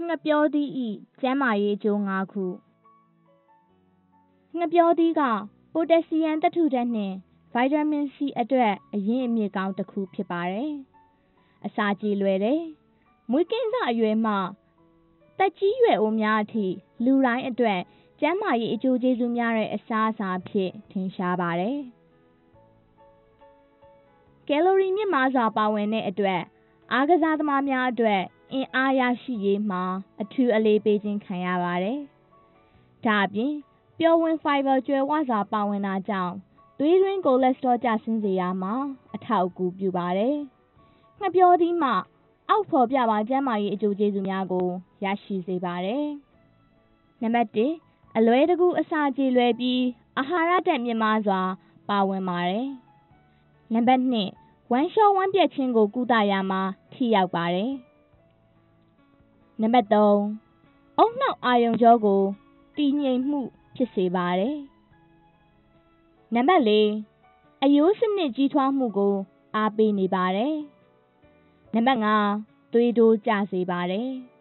ငှက်ပြောသီး၏ကျန်းမာရေးအကျိုး၅ခုငှက်ပြောသီးကပိုတက်ဆီယမ်သတ္တုဓာတ်နှင့်ဗိုက်တာမင် C အတွက်အရင်းအမြစ်ကောင်းတစ်ခုဖြစ်ပါတယ်။အစာကြေလွယ်တယ်။မွေးကင်းစအရွယ်မှသက်ကြီးရွယ်အိုများအထိလူတိုင်းအတွက်ကျန်းမာရေးအကျိုးကျေးဇူးများတဲ့အစားအစာအဖြစ်ထင်ရှားပါတယ်။ကယ်လိုရီမြင့်မားစွာပါဝင်တဲ့အတွက်အားကစားသမားများအတွက်အင်အားရရှိရေးမှာအထူးအလေးပေးခြင်းခံရပါတယ်။ဒါအပြင်ပျော်ဝင်ဖိုင်ဘာကြွယ်ဝစွာပါဝင်တာကြောင့်သွေးတွင်းကိုလက်စထရောကျဆင်းစေရမှာအထောက်အကူပြုပါတယ်။ငှက်ပြောသီးမှအောက်ဖော်ပြပါကျန်းမာရေးအကျိုးကျေးဇူးများကိုရရှိစေပါတယ်။နံပါတ်1အလွယ်တကူအစာကြေလွယ်ပြီးအာဟာရဓာတ်မြင့်မားစွာပါဝင်ပါတယ်။နံပါတ်2ဝမ်းလျှောဝမ်းပျက်ခြင်းကိုကုသရာမှာထိရောက်ပါတယ်။နံပါတ်3အုတ်နှောက်အာရုံကြောကိုတည်ငြိမ်မှုဖြစ်စေပါတယ်။နံပါတ်4အရိုးစနစ်ကြီးထွားမှုကိုအားပေးနေပါတယ်။နံပါတ်5သွေးတိုးကျစေပါတယ်။